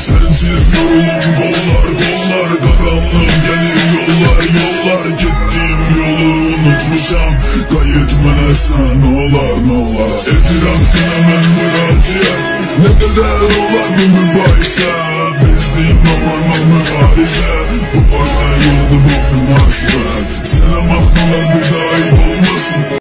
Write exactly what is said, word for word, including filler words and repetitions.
Sensiz yorulum kollar kollar, karanlık gelir yollar yollar. Gittiğim yolu unutmuşam, kayıtmana sen olar nolar. Etirafsın hemen müraciət, ne kadar olar bu mübahisə. Bezliyim aparma mübarizə, bu boşta yoldu bu münasibət.